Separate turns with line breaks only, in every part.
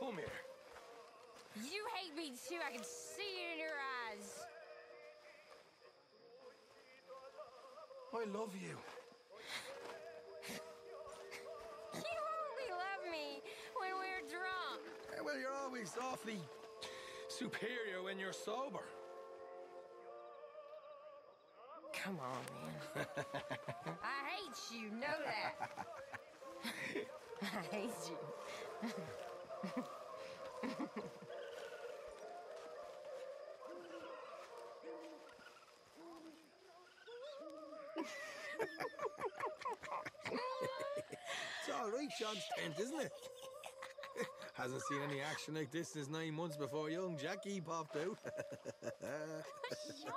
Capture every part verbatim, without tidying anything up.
come here.
You hate me too. I can see it in your eyes.
I love you.
You only love me when we're drunk.
Yeah, well, you're always awfully superior when you're sober.
Come on, man. I hate you. Know that. I hate you.
It's all right, Sean's tent, isn't it? Hasn't seen any action like this since nine months before young Jackie popped out.
Sean!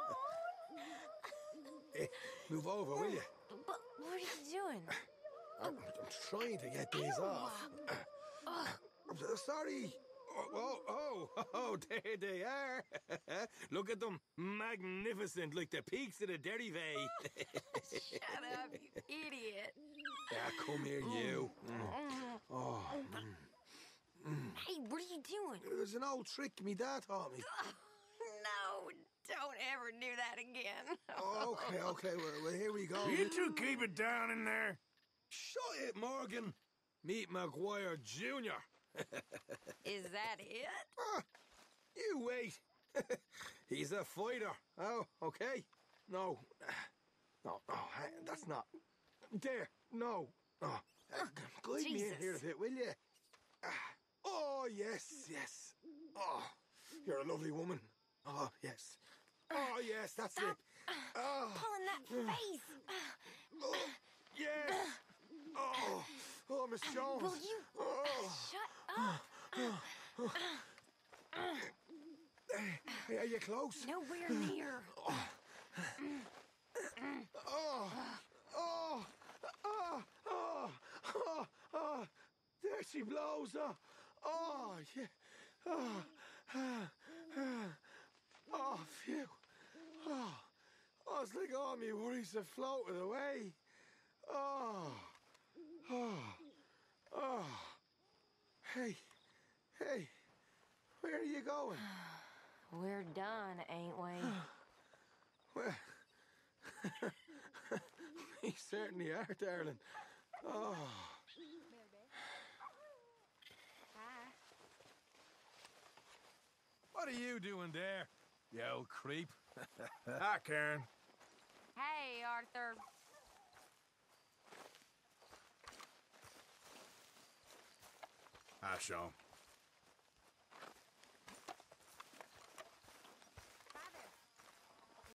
Hey, move over, will you?
But what are you doing?
I'm, I'm trying to get these
Ew.
off. I'm so sorry. Oh, oh, oh, oh, there they are. Look at them. Magnificent, like the peaks of the Derry-Vey.
Shut up, you idiot.
Yeah, come here, you. Mm. Oh. Mm.
Mm. Hey, what are you doing?
There's an old trick me dad taught me.
No, don't ever do that again.
Oh, okay, okay, well, well, here we go.
You two keep it down in there.
Shut it, Morgan. Meet Maguire Junior
Is that it?
Ah, you wait. He's a fighter. Oh, okay. No. No, no, that's not. There, no. Oh, uh, guide me in here a bit, will you? Ah. Oh, yes, yes. Oh, you're a lovely woman. Oh, yes. Oh, yes, that's
Stop
it. Oh.
pulling that face.
Oh, yes. Oh, oh, Miss Jones.
Will you
oh.
shut up?
Hey, are you close?
Nowhere near.
Oh. Oh. Oh. Oh. Oh. Oh. Oh. There she blows. Oh. Oh, yeah. Oh. Oh. Oh, phew. Oh. Oh, it's like all me worries have floated away. Oh. Oh. Oh. Hey. Hey. Where are you going?
We're done, ain't we?
Well, we certainly are, darling. Oh.
Hi.
What are you doing there, you old creep? Hi, Karen.
Hey, Arthur.
Hi, Sean.